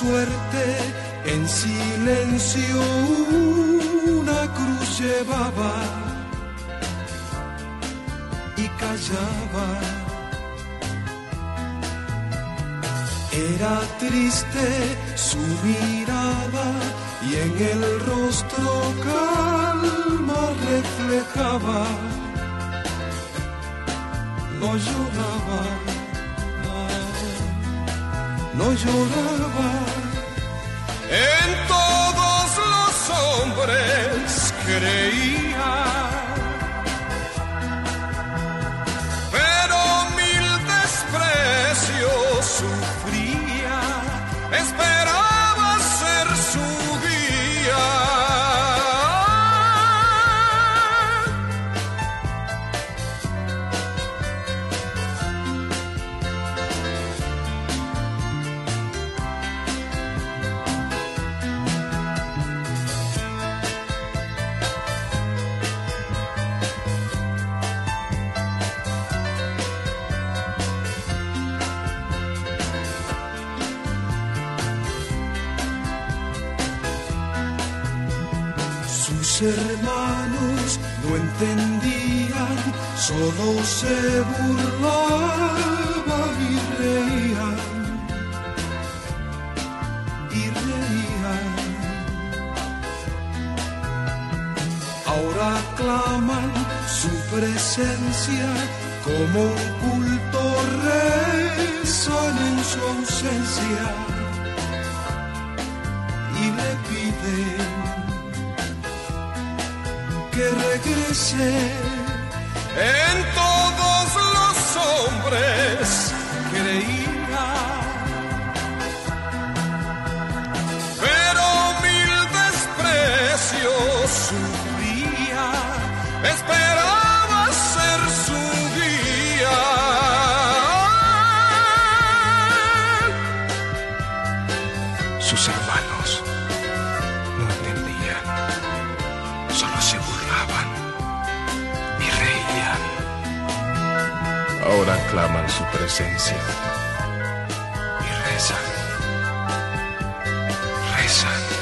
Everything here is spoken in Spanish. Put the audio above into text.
suerte en silencio una cruz llevaba y callaba. Era triste su mirada y en el rostro calma reflejaba. No lloraba, no lloraba. En todos los hombres creía, pero mil desprecios sufría. Esperaba ser su guía. Sus hermanos no entendían, solo se burlaban y reían, y reían. Ahora claman su presencia como un culto, rezan en su ausencia y le piden que regrese. En todos los hombres creía, pero mil desprecios sufría. Esperaba ser su guía. Sus hermanos no entendían, solo se burlaban y reían. Ahora claman su presencia y rezan, rezan.